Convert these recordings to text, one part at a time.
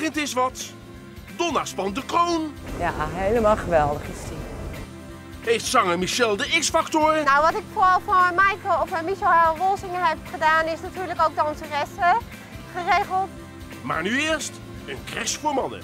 in Het Is Wat. Donna spant de kroon. Ja, helemaal geweldig is die. Heeft zanger Michel de X-factor. Nou, wat ik vooral voor Michael of Michel Wolsinger heb gedaan, is natuurlijk ook danseressen geregeld. Maar nu eerst een crash voor mannen.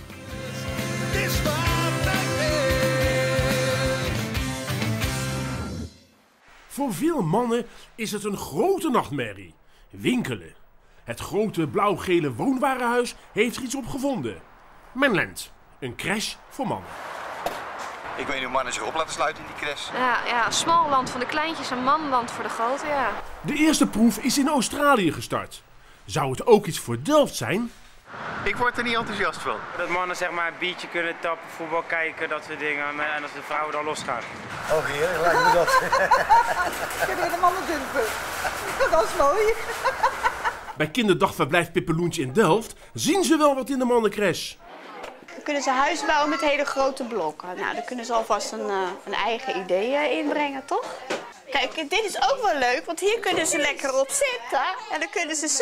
Voor veel mannen is het een grote nachtmerrie. Winkelen. Het grote blauw-gele woonwarenhuis heeft er iets op gevonden. Manland. Een crash voor mannen. Ik weet niet hoe mannen zich op laten sluiten in die crash. Ja, smal land van de kleintjes en manland voor de grote, ja. De eerste proef is in Australië gestart. Zou het ook iets voor Delft zijn? Ik word er niet enthousiast van. Dat mannen zeg maar een biertje kunnen tappen, voetbal kijken, dat soort dingen. En als de vrouwen dan losgaan. Oh heer, lijkt me dat. Kunnen we de mannen dumpen? Dat is mooi. Bij kinderdagverblijf Pippeloentje in Delft zien ze wel wat in de mannencrash. Dan kunnen ze huis bouwen met hele grote blokken. Nou, dan kunnen ze alvast een eigen idee inbrengen, toch? Kijk, dit is ook wel leuk, want hier kunnen ze lekker op zitten. En dan kunnen ze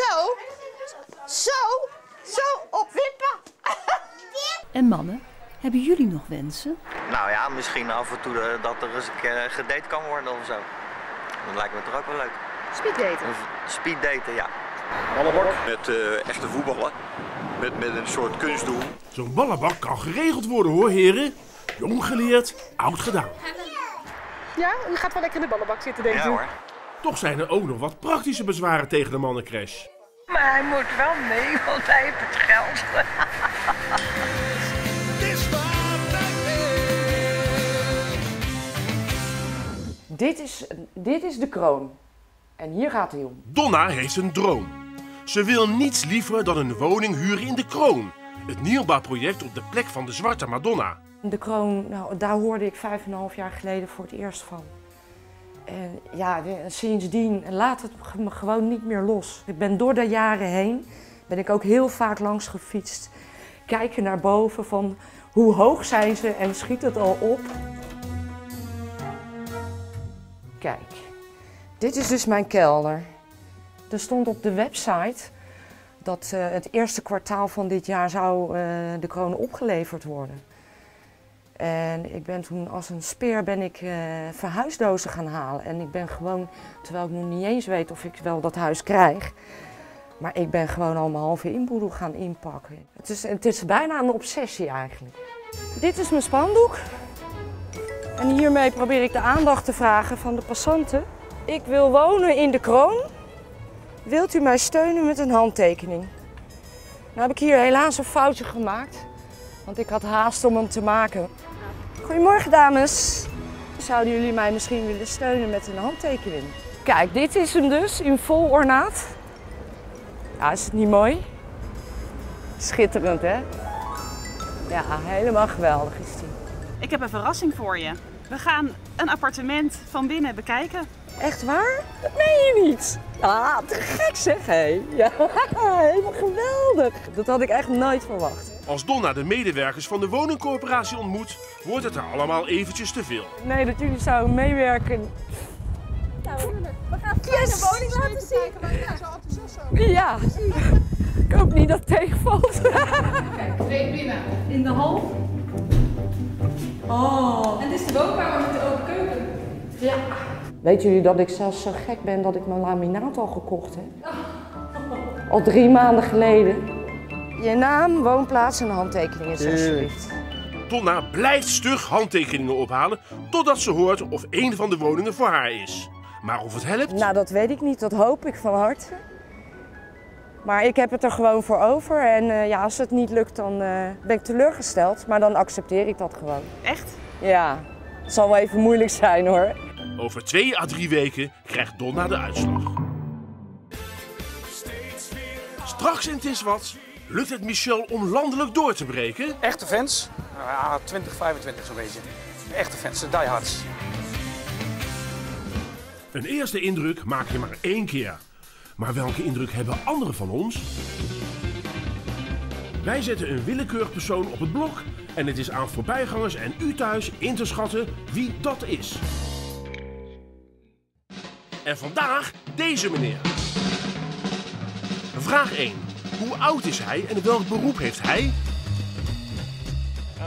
zo op wippen. En mannen, hebben jullie nog wensen? Nou ja, misschien af en toe dat er eens een keer gedate kan worden of zo. Dat lijkt me toch ook wel leuk. Speeddaten. Speeddaten, ja. Ballenbak met echte voetballen. Met een soort kunstdoel. Zo'n ballenbak kan geregeld worden hoor, heren. Jong geleerd, oud gedaan. Ja, u gaat wel lekker in de ballenbak zitten, denk ik. Ja hoor. Toch zijn er ook nog wat praktische bezwaren tegen de mannencrash. Maar hij moet wel mee, want hij heeft het geld. Dit is de kroon. En hier gaat hij om. Donna heeft een droom. Ze wil niets liever dan een woning huren in de Kroon. Het nieuwbouwproject op de plek van de Zwarte Madonna. De kroon, nou, daar hoorde ik 5,5 jaar geleden voor het eerst van. En ja, sindsdien laat het me gewoon niet meer los. Ik ben door de jaren heen, ben ik ook heel vaak langs gefietst. Kijken naar boven van hoe hoog zijn ze en schiet het al op. Kijk, dit is dus mijn kelder. Er stond op de website dat het eerste kwartaal van dit jaar zou de kroon opgeleverd worden. En ik ben toen als een speer verhuisdozen gaan halen. En ik ben gewoon, terwijl ik nog niet eens weet of ik wel dat huis krijg, maar ik ben gewoon al mijn halve inboedel gaan inpakken. Het is bijna een obsessie eigenlijk. Dit is mijn spandoek. En hiermee probeer ik de aandacht te vragen van de passanten. Ik wil wonen in de Kroon. Wilt u mij steunen met een handtekening? Nou heb ik hier helaas een foutje gemaakt, want ik had haast om hem te maken. Goedemorgen dames. Zouden jullie mij misschien willen steunen met een handtekening? Kijk, dit is hem dus in vol ornaat. Ja, is het niet mooi? Schitterend hè? Ja, helemaal geweldig is die. Ik heb een verrassing voor je. We gaan een appartement van binnen bekijken. Echt waar? Dat meen je niet. Ah, te gek zeg hé. Ja, helemaal geweldig. Dat had ik echt nooit verwacht. Als Donna de medewerkers van de woningcorporatie ontmoet, wordt het er allemaal eventjes te veel. Nee, dat jullie zouden meewerken. Nou, we gaan de woning laten zien. Maar ja, zo enthousiast zo. Ja, ik hoop niet dat het tegenvalt. Kijk, twee binnen in de hal. Oh. En dit is de woonkamer met de open keuken. Ja. Weten jullie dat ik zelfs zo gek ben dat ik mijn laminaat al gekocht heb? Al 3 maanden geleden. Je naam, woonplaats en handtekeningen, alsjeblieft. Donna blijft stug handtekeningen ophalen totdat ze hoort of een van de woningen voor haar is. Maar of het helpt? Nou, dat weet ik niet. Dat hoop ik van harte. Maar ik heb het er gewoon voor over. En ja, als het niet lukt, dan ben ik teleurgesteld. Maar dan accepteer ik dat gewoon. Echt? Ja, het zal wel even moeilijk zijn hoor. Over 2 à 3 weken krijgt Donna de uitslag. Straks in Het Is Wat lukt het Michel om landelijk door te breken. Echte fans? Ja, 20, 25 zo'n beetje. Echte fans, de diehards. Een eerste indruk maak je maar 1 keer. Maar welke indruk hebben anderen van ons? Wij zetten een willekeurig persoon op het blok en het is aan voorbijgangers en u thuis in te schatten wie dat is. En vandaag deze meneer. Vraag 1. Hoe oud is hij en welk beroep heeft hij?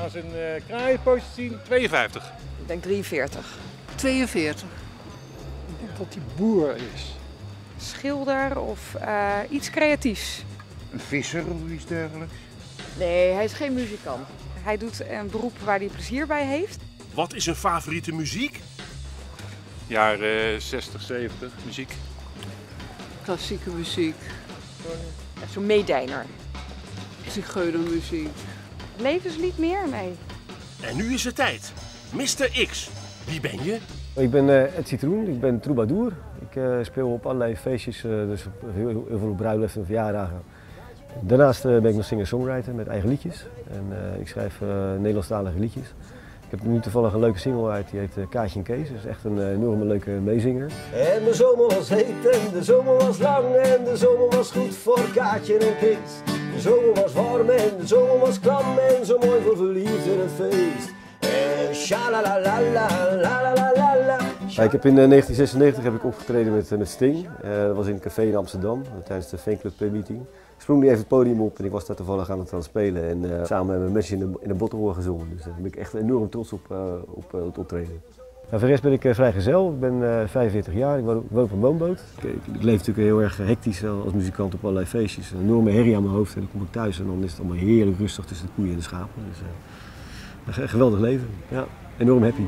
gaan ze een kraaienpootje zien. 52. Ik denk 43. 42. Ik denk dat hij boer is. Schilder of iets creatiefs. Een visser of iets dergelijks? Nee, hij is geen muzikant. Hij doet een beroep waar hij plezier bij heeft. Wat is een favoriete muziek? Jaren 60, 70 muziek. Klassieke muziek. Zo'n meedijner. Zigeunermuziek. Levenslied meer? Nee. En nu is het tijd. Mr. X. Wie ben je? Ik ben Ed Citroen, ik ben troubadour. Ik speel op allerlei feestjes, dus heel veel op bruiloften en verjaardagen. Daarnaast ben ik nog singer-songwriter met eigen liedjes. En ik schrijf Nederlandstalige liedjes. Ik heb nu toevallig een leuke single uit, die heet Kaatje en Kees. Dat is echt een enorme leuke meezinger. En de zomer was heet en de zomer was lang en de zomer was goed voor Kaatje en Kees. De zomer was warm en de zomer was klam en zo mooi voor verliefden een feest. En shalalalalalalalala. Ja, ik heb in 1996 heb ik opgetreden met Sting. Dat was in een café in Amsterdam tijdens de fanclub meeting. Ik sprong nu even het podium op en ik was daar toevallig aan het spelen en samen met mensen in de Bottenhoor gezongen. Dus daar ben ik echt enorm trots op het optreden. Voor de rest ben ik vrijgezel, ik ben 45 jaar, ik woon op een woonboot. Ik leef natuurlijk heel erg hectisch als muzikant op allerlei feestjes. Een enorme herrie aan mijn hoofd en dan kom ik thuis en dan is het allemaal heerlijk rustig tussen de koeien en de schapen. Dus, een geweldig leven, ja, enorm happy.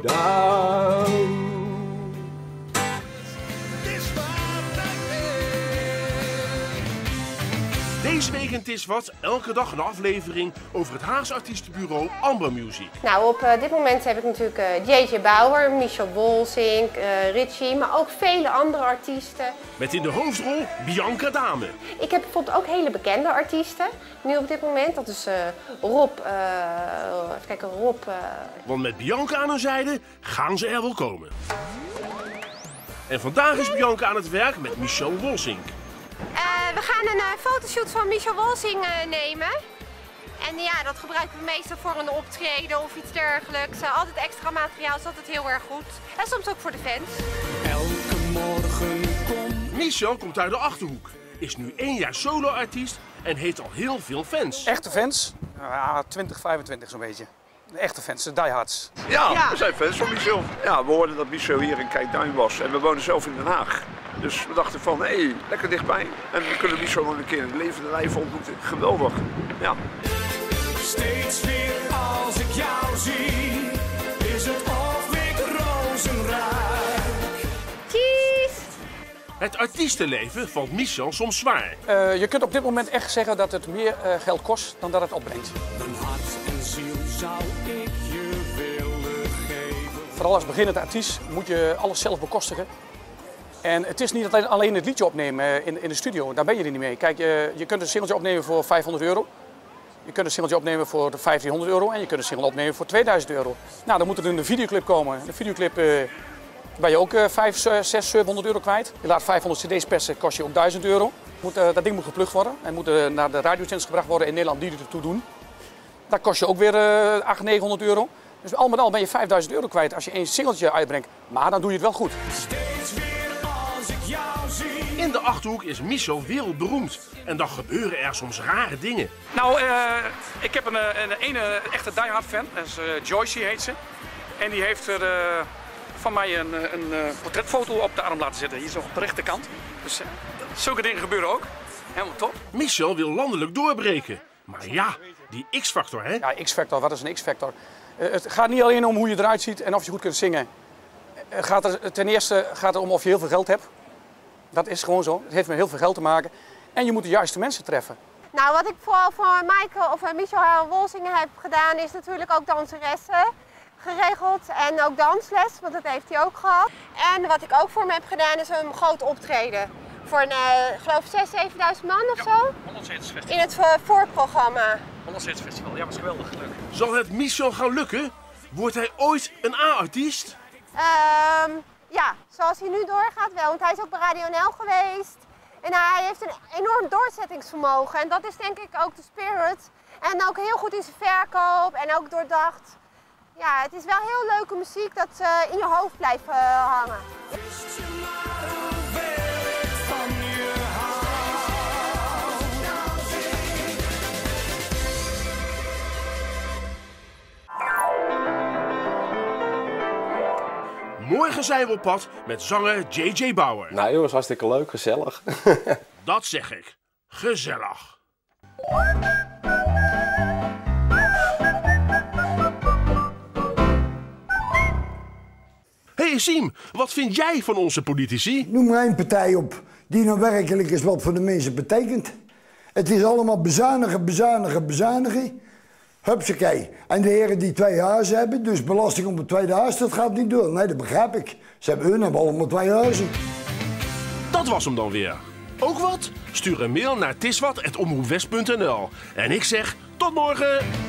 Deze week in Tis Wat, elke dag een aflevering over het Haagse artiestenbureau Amber Music. Nou, op dit moment heb ik natuurlijk JJ Bauer, Michel Wolsink, Richie, maar ook vele andere artiesten. Met in de hoofdrol Bianca Dame. Ik heb bijvoorbeeld ook hele bekende artiesten nu op dit moment. Dat is Rob, even kijken, Rob. Want met Bianca aan hun zijde gaan ze er wel komen. En vandaag is Bianca aan het werk met Michel Wolsink. We gaan een fotoshoot van Michel Wolsink nemen. En ja, dat gebruiken we meestal voor een optreden of iets dergelijks. Altijd extra materiaal is altijd heel erg goed. En soms ook voor de fans. Elke morgen komt. Michel komt uit de Achterhoek. Is nu 1 jaar solo-artiest en heeft al heel veel fans. Echte fans? 20, 25 zo'n beetje. De echte fans, de diehards. Ja, we zijn fans van Michel. Ja, we hoorden dat Michel hier in Kijkduin was en we wonen zelf in Den Haag. Dus we dachten van, hé, lekker dichtbij. En we kunnen Michel nog een keer in het levende lijf ontmoeten. Geweldig, ja. Steeds weer als ik jou zie, is het of ik rozenrijk. Cheese! Het artiestenleven valt Michel soms zwaar. Je kunt op dit moment echt zeggen dat het meer geld kost dan dat het opbrengt. Mijn hart en ziel zou ik je willen geven. Vooral als beginnend artiest moet je alles zelf bekostigen. En het is niet alleen het liedje opnemen in de studio, daar ben je er niet mee. Kijk, je kunt een singeltje opnemen voor €500. Je kunt een singeltje opnemen voor €1500 en je kunt een single opnemen voor €2000. Nou, dan moet er een videoclip komen. Een videoclip ben je ook €500, €600, €700 kwijt. Je laat 500 cd's persen, kost je ook €1000. Dat ding moet geplukt worden en moet naar de radiozenders gebracht worden in Nederland die ertoe doen. Dat kost je ook weer €800, €900. Dus al met al ben je €5000 kwijt als je één singeltje uitbrengt. Maar dan doe je het wel goed. In de Achterhoek is Michel wereldberoemd. En dan gebeuren er soms rare dingen. Nou, ik heb een echte diehard fan. Dat is Joyce heet ze. En die heeft er van mij een portretfoto op de arm laten zetten. Hier zo op de rechterkant. Dus zulke dingen gebeuren ook. Helemaal top. Michel wil landelijk doorbreken. Maar ja, die X-factor, hè? Ja, X-factor. Wat is een X-factor? Het gaat niet alleen om hoe je eruit ziet en of je goed kunt zingen. Ten eerste gaat het om of je heel veel geld hebt. Dat is gewoon zo. Het heeft met heel veel geld te maken. En je moet de juiste mensen treffen. Nou, wat ik vooral voor Michel Wolsink heb gedaan is natuurlijk ook danseressen geregeld. En ook dansles, want dat heeft hij ook gehad. En wat ik ook voor hem heb gedaan is een groot optreden. Voor een, geloof 6.000, 7.000 man of zo. In het voorprogramma. Hollands Festival, ja, was geweldig. Leuk. Zal het Michel gaan lukken? Wordt hij ooit een A-artiest? Ja, zoals hij nu doorgaat wel, want hij is ook bij Radio NL geweest. En hij heeft een enorm doorzettingsvermogen en dat is denk ik ook de spirit. En ook heel goed in zijn verkoop en ook doordacht. Ja, het is wel heel leuke muziek dat in je hoofd blijft hangen. Morgen zijn we op pad met zanger J.J. Bauer. Nou jongens, hartstikke leuk, gezellig. Dat zeg ik. Gezellig. Hey Siem, wat vind jij van onze politici? Noem maar één partij op die nou werkelijk eens wat voor de mensen betekent. Het is allemaal bezuinigen, bezuinigen, bezuinigen. Hupsakee. En de heren die 2 huizen hebben, dus belasting op het tweede huis, dat gaat niet door. Nee, dat begrijp ik. Hun hebben allemaal 2 huizen. Dat was hem dan weer. Ook wat? Stuur een mail naar tiswat@omroepwest.nl. En ik zeg tot morgen!